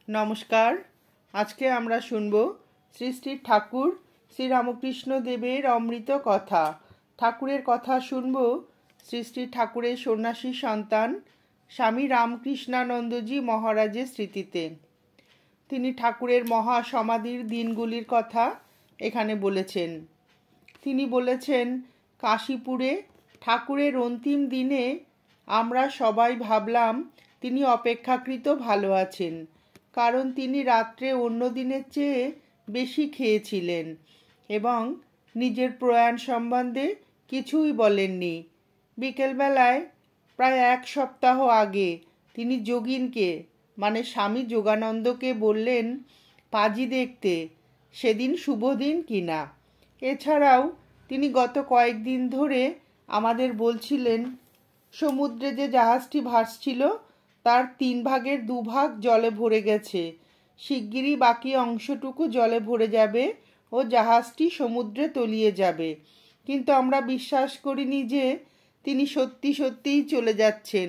নমস্কার। আজকে আমরা শুনব শ্রী শ্রী ঠাকুর শ্রী রামকৃষ্ণ দেবের অমৃত কথা। ঠাকুরের কথা শুনব শ্রী শ্রী ঠাকুরের সন্ন্যাসী সন্তান স্বামী রামকৃষ্ণানন্দজি মহারাজের স্মৃতিতে। তিনি ঠাকুরের মহা সমাধির দিনগুলির কথা এখানে বলেছেন। তিনি বলেছেন, কাশীপুরে ঠাকুরের অন্তিম দিনে আমরা সবাই ভাবলাম তিনি অপেক্ষাকৃত ভালো আছেন, কারণ তিনি রাত্রে অন্য দিনের চেয়ে বেশি খেয়েছিলেন এবং নিজের প্রয়াণ সম্বন্ধে কিছুই বলেননি। বিকেলবেলায় প্রায় এক সপ্তাহ আগে তিনি যোগিনকে মানে স্বামী যোগানন্দকে বললেন পাজি দেখতে, সেদিন শুভ দিন কিনা। এছাড়াও তিনি গত কয়েকদিন ধরে আমাদের বলছিলেন, সমুদ্রে যে জাহাজটি ভাসছিল তার 3 ভাগের 2 ভাগ জলে ভরে গেছে, শিগগিরই বাকি অংশটুকু জলে ভরে যাবে ও জাহাজটি সমুদ্রে তলিয়ে যাবে। কিন্তু আমরা বিশ্বাস করিনি যে তিনি সত্যি সত্যিই চলে যাচ্ছেন।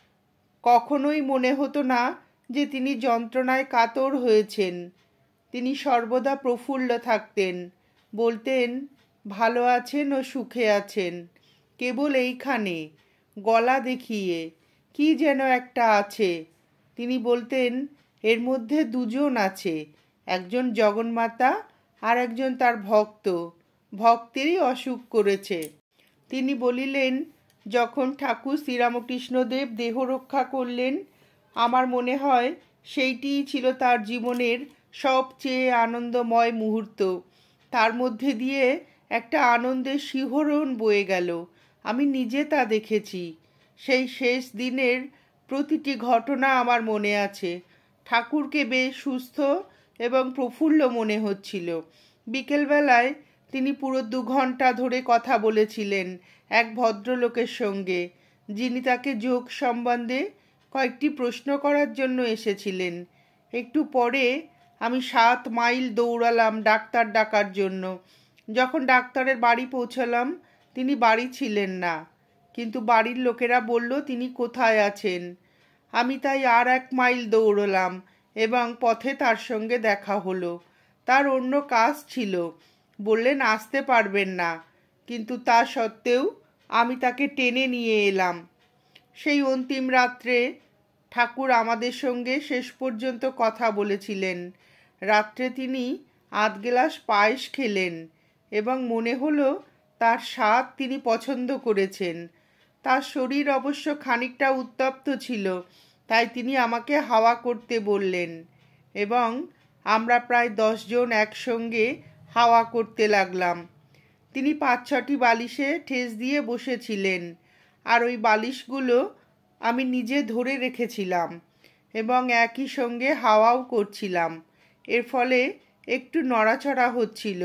কখনোই মনে হতো না যে তিনি যন্ত্রণায় কাতর হয়েছেন। তিনি সর্বদা প্রফুল্ল থাকতেন, বলতেন ভালো আছেন ও সুখে আছেন। কেবল এইখানে গলা দেখিয়ে কি যেন একটা আছে। তিনি বলতেন এর মধ্যে 2 জন আছে, একজন জগন্মাতা আর একজন তার ভক্ত। ভক্তেরই অসুখ করেছে। তিনি বলিলেন, যখন ঠাকুর শ্রীরামকৃষ্ণদেব দেহ রক্ষা করলেন, আমার মনে হয় সেইটিই ছিল তার জীবনের সবচেয়ে আনন্দময় মুহূর্ত। তার মধ্যে দিয়ে একটা আনন্দের শিহরণ বয়ে গেল। আমি নিজে তা দেখেছি। সেই শেষ দিনের প্রতিটি ঘটনা আমার মনে আছে। ঠাকুরকে বেশ সুস্থ এবং প্রফুল্ল মনে হচ্ছিল। বিকেলবেলায় তিনি পুরো 2 ঘন্টা ধরে কথা বলেছিলেন এক ভদ্রলোকের সঙ্গে, যিনি তাকে যোগ সম্বন্ধে কয়েকটি প্রশ্ন করার জন্য এসেছিলেন। একটু পরে আমি 7 মাইল দৌড়ালাম ডাক্তার ডাকার জন্য। যখন ডাক্তারের বাড়ি পৌঁছালাম, তিনি বাড়ি ছিলেন না, কিন্তু বাড়ির লোকেরা বলল তিনি কোথায় আছেন। আমি তাই আর 1 মাইল দৌড়লাম এবং পথে তার সঙ্গে দেখা হলো। তার অন্য কাজ ছিল, বললেন আসতে পারবেন না, কিন্তু তা সত্ত্বেও আমি তাকে টেনে নিয়ে এলাম। সেই অন্তিম রাত্রে ঠাকুর আমাদের সঙ্গে শেষ পর্যন্ত কথা বলেছিলেন। রাত্রে তিনি 8 গ্লাস পায়েস খেলেন এবং মনে হলো তার স্বাদ তিনি পছন্দ করেছেন। তার শরীর অবশ্য খানিকটা উত্তপ্ত ছিল, তাই তিনি আমাকে হাওয়া করতে বললেন এবং আমরা প্রায় 10 জন একসঙ্গে হাওয়া করতে লাগলাম। তিনি 5-6টি বালিশে ঠেস দিয়ে বসেছিলেন, আর ওই বালিশগুলো আমি নিজে ধরে রেখেছিলাম এবং একই সঙ্গে হাওয়াও করছিলাম। এর ফলে একটু নড়াচড়া হচ্ছিল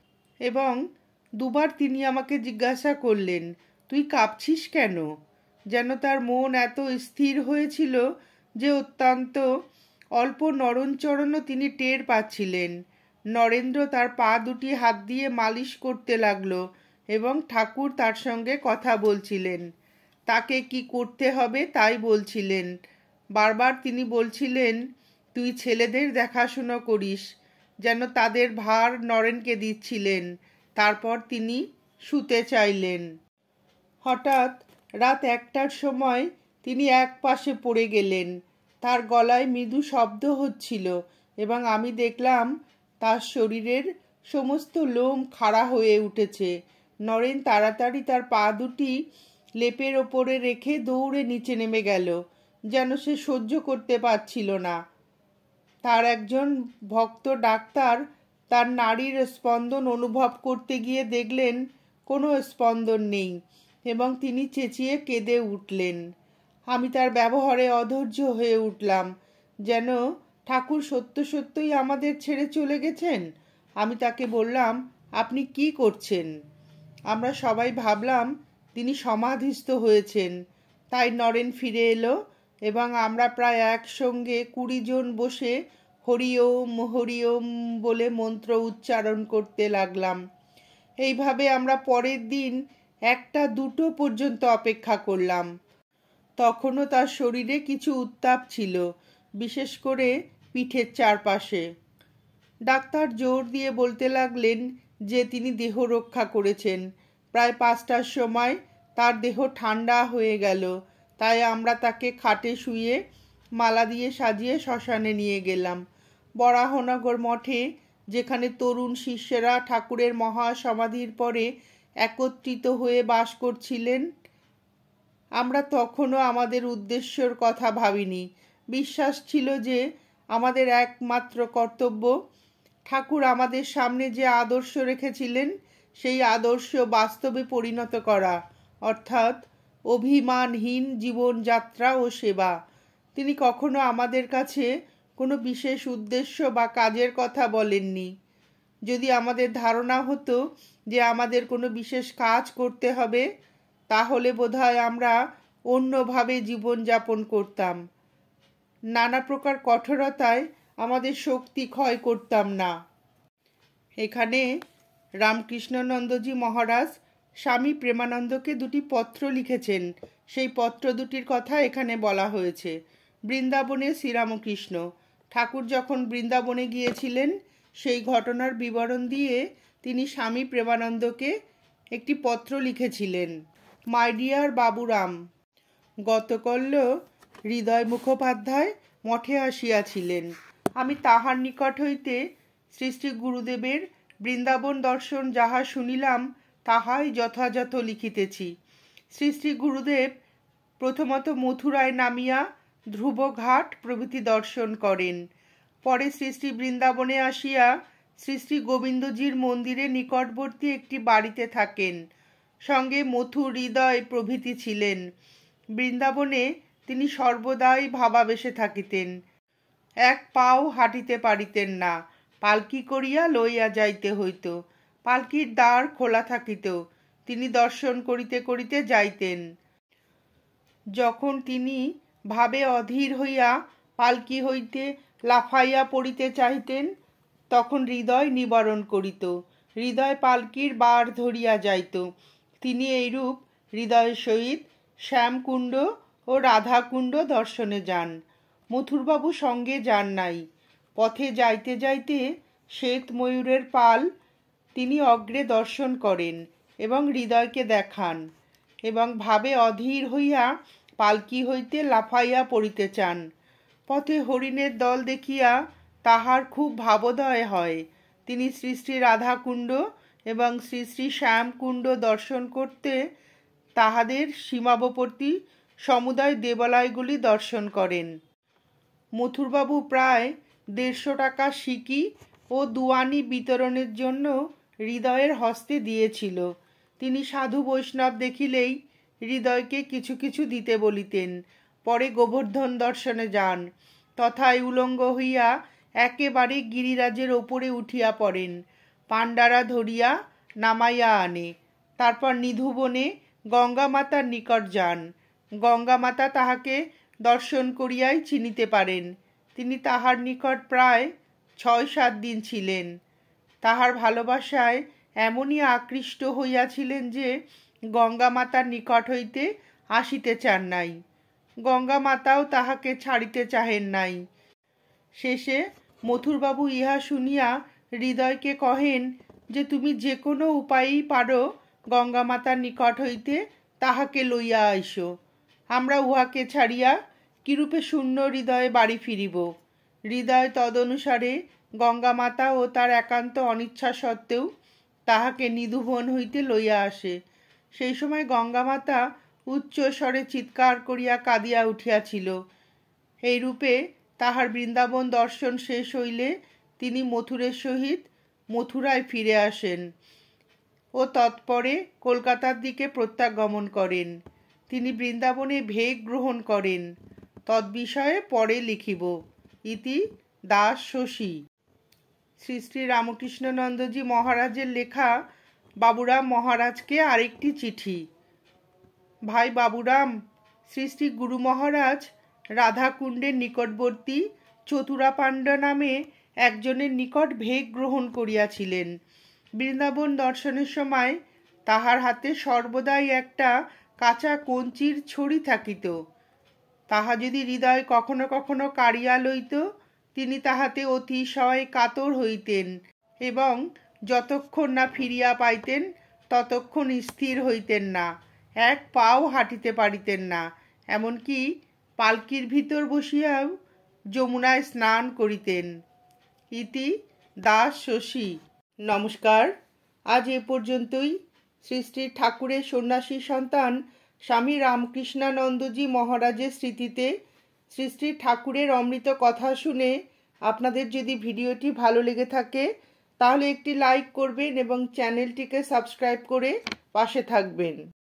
এবং 2 বার তিনি আমাকে জিজ্ঞাসা করলেন, তুই কাঁপছিস কেন? যেন তার মন এত স্থির হয়েছিল যে অত্যন্ত অল্প নড়নচড়নও তিনি টের পাচ্ছিলেন। নরেন্দ্র তার পা দুটি হাত দিয়ে মালিশ করতে লাগলো এবং ঠাকুর তার সঙ্গে কথা বলছিলেন। তাকে কি করতে হবে তাই বলছিলেন। বারবার তিনি বলছিলেন, তুই ছেলেদের দেখাশুনো করিস, যেন তাদের ভার নরেনকে দিচ্ছিলেন। তারপর তিনি শুতে চাইলেন। হঠাৎ রাত 1টার সময় তিনি এক পাশে পড়ে গেলেন। তার গলায় মৃদু শব্দ হচ্ছিল এবং আমি দেখলাম তার শরীরের সমস্ত লোম খাড়া হয়ে উঠেছে। নরেন তাড়াতাড়ি তার পা দুটি লেপের ওপরে রেখে দৌড়ে নিচে নেমে গেল, যেন সে সহ্য করতে পারছিল না। তার একজন ভক্ত ডাক্তার তার নাড়ির স্পন্দন অনুভব করতে গিয়ে দেখলেন কোনো স্পন্দন নেই এবং তিনি চেঁচিয়ে কেঁদে উঠলেন। আমি তার ব্যবহারে অধৈর্য হয়ে উঠলাম, যেন ঠাকুর সত্য সত্যই আমাদের ছেড়ে চলে গেছেন। আমি তাকে বললাম, আপনি কি করছেন? আমরা সবাই ভাবলাম তিনি সমাধিস্থ হয়েছেন। তাই নরেন ফিরে এলো এবং আমরা প্রায় একসঙ্গে 20 জন বসে হরিওম হরিওম বলে মন্ত্র উচ্চারণ করতে লাগলাম। এইভাবে আমরা পরের দিন 1টা-2টো পর্যন্ত অপেক্ষা করলাম। তখনও তার শরীরে কিছু উত্তাপ ছিল, বিশেষ করে পিঠের চারপাশে। ডাক্তার জোর দিয়ে বলতে লাগলেন যে তিনি দেহ রক্ষা করেছেন। প্রায় 5টার সময় তার দেহ ঠান্ডা হয়ে গেল, তাই আমরা তাকে খাটে শুয়ে মালা দিয়ে সাজিয়ে শ্মশানে নিয়ে গেলাম। বরাহনগর মঠে, যেখানে তরুণ শিষ্যেরা ঠাকুরের মহা সমাধির পরে একত্রিত হয়ে বাস করছিলেন, আমরা তখনও আমাদের উদ্দেশ্যের কথা ভাবিনি। বিশ্বাস ছিল যে আমাদের একমাত্র কর্তব্য ঠাকুর আমাদের সামনে যে আদর্শ রেখেছিলেন সেই আদর্শ বাস্তবে পরিণত করা, অর্থাৎ অভিমানহীন জীবনযাত্রা ও সেবা। তিনি কখনো আমাদের কাছে কোনো বিশেষ উদ্দেশ্য বা কাজের কথা বলেননি। যদি আমাদের ধারণা হতো যে আমাদের কোনো বিশেষ কাজ করতে হবে, তাহলে বোধহয় আমরা অন্যভাবে জীবনযাপন করতাম। নানা প্রকার কঠোরতায় আমাদের শক্তি ক্ষয় করতাম না। এখানে রামকৃষ্ণানন্দজি মহারাজ স্বামী প্রেমানন্দকে 2টি পত্র লিখেছেন। সেই পত্র দুটির কথা এখানে বলা হয়েছে। বৃন্দাবনে শ্রীরামকৃষ্ণ ঠাকুর যখন বৃন্দাবনে গিয়েছিলেন সেই ঘটনার বিবরণ দিয়ে তিনি স্বামী প্রেমানন্দকে একটি পত্র লিখেছিলেন। মাই ডিয়ার বাবুরাম, গতকল্য হৃদয় মুখোপাধ্যায় মঠে আসিয়াছিলেন। আমি তাহার নিকট হইতে শ্রী শ্রী গুরুদেবের বৃন্দাবন দর্শন যাহা শুনিলাম তাহাই যথাযথ লিখিতেছি। শ্রী শ্রী গুরুদেব প্রথমত মথুরায় নামিয়া ধ্রুবঘাট প্রভৃতি দর্শন করেন। পরে শ্রী শ্রী বৃন্দাবনে আসিয়া শ্রী শ্রী গোবিন্দজির মন্দিরে নিকটবর্তী একটি বাড়িতে থাকেন। সঙ্গে মথু, হৃদয় প্রভৃতি ছিলেন। বৃন্দাবনে তিনি সর্বদাই ভাবাবেশে থাকিতেন। এক পাও হাঁটিতে পারিতেন না, পালকি করিয়া লইয়া যাইতে হইত। পালকির দ্বার খোলা থাকিত, তিনি দর্শন করিতে করিতে যাইতেন। যখন তিনি ভাবে অধীর হইয়া পালকি হইতে লাফাইয়া পড়িতে চাহিতেন, তখন হৃদয় নিবারণ করিত। হৃদয় পালকির বার ধরিয়া যাইত। তিনি এইরূপ হৃদয়ের সহিত শ্যামকুণ্ড ও রাধাকুণ্ড দর্শনে যান। মথুরবাবু সঙ্গে যান নাই। পথে যাইতে যাইতে শ্বেত ময়ূরের পাল তিনি অগ্রে দর্শন করেন এবং হৃদয়কে দেখান, এবং ভাবে অধীর হইয়া পালকি হইতে লাফাইয়া পড়িতে চান। পথে হরিণের দল দেখিয়া তাহার খুব ভাবোদয় হয়। তিনি শ্রী শ্রী রাধাকুণ্ড এবং শ্রী শ্রী শ্যামকুণ্ড দর্শন করতে তাহাদের সীমাবর্তী সমুদয় দেবালয়গুলি দর্শন করেন। মথুরবাবু প্রায় 150 টাকা সিকি ও দুয়ানি বিতরণের জন্য হৃদয়ের হস্তে দিয়েছিল। তিনি সাধু বৈষ্ণব দেখিলেই হৃদয়কে কিছু কিছু দিতে বলিতেন। পরে গোবর্ধন দর্শনে যান। তথায় উলঙ্গ হইয়া একেবারে গিরিরাজের ওপরে উঠিয়া পড়েন। পাণ্ডারা ধরিয়া নামাইয়া আনে। তারপর নিধুবনে গঙ্গা মাতার নিকট যান। গঙ্গা মাতা তাহাকে দর্শন করিয়াই চিনিতে পারেন। তিনি তাহার নিকট প্রায় 6-7 দিন ছিলেন। তাহার ভালোবাসায় এমনই আকৃষ্ট হইয়াছিলেন যে গঙ্গা মাতার নিকট হইতে আসিতে চান নাই। গঙ্গা মাতাও তাহাকে ছাড়িতে চাহেন নাই। শেষে মথুরবাবু ইহা শুনিয়া হৃদয়কে কহেন যে তুমি যে কোনো উপায়েই পারো গঙ্গা মাতার নিকট হইতে তাহাকে লইয়া আইসো। আমরা উহাকে ছাড়িয়া কিরূপে শূন্য হৃদয়ে বাড়ি ফিরিব। হৃদয় তদনুসারে গঙ্গা মাতা ও তার একান্ত অনিচ্ছা সত্ত্বেও তাহাকে নিধুবন হইতে লইয়া আসে। সেই সময় গঙ্গা মাতা উচ্চ স্বরে চিৎকার করিয়া কাঁদিয়া উঠিয়াছিল। এইরূপে তাহার বৃন্দাবন দর্শন শেষ হইলে তিনি মথুরের সহিত মথুরায় ফিরে আসেন ও তৎপরে কলকাতার দিকে প্রত্যাগমন করেন। তিনি বৃন্দাবনে ভেগ গ্রহণ করেন। তদ্বিষয়ে পরে লিখিব। ইতি দাস শশী। শ্রী শ্রী রামকৃষ্ণানন্দজি মহারাজের লেখা বাবুরাম মহারাজকে আরেকটি চিঠি। ভাই বাবুরাম, শ্রী শ্রী গুরু মহারাজ রাধাকুণ্ডের নিকটবর্তী চতুরাপাণ্ডা নামে একজনের নিকট ভেগ গ্রহণ করিয়াছিলেন। বৃন্দাবন দর্শনের সময় তাহার হাতে সর্বদাই একটা কাঁচা কঞ্চির ছড়ি থাকিত। তাহা যদি হৃদয় কখনো কখনো কাড়িয়া লইত, তিনি তাহাতে অতিশয় কাতর হইতেন এবং যতক্ষণ না ফিরিয়া পাইতেন ততক্ষণ স্থির হইতেন না, এক পাও হাঁটিতে পারিতেন না, এমনকি পালকির ভিতর বসিয়াও যমুনায় স্নান করিতেন। ইতি দাস শশী। নমস্কার, আজ এ পর্যন্তই। শ্রী শ্রী ঠাকুরের সন্ন্যাসী সন্তান স্বামী রামকৃষ্ণানন্দজি মহারাজের স্মৃতিতে শ্রী শ্রী ঠাকুরের অমৃত কথা শুনে আপনাদের যদি ভিডিওটি ভালো লেগে থাকে তাহলে একটি লাইক করবেন এবং চ্যানেলটিকে সাবস্ক্রাইব করে পাশে থাকবেন।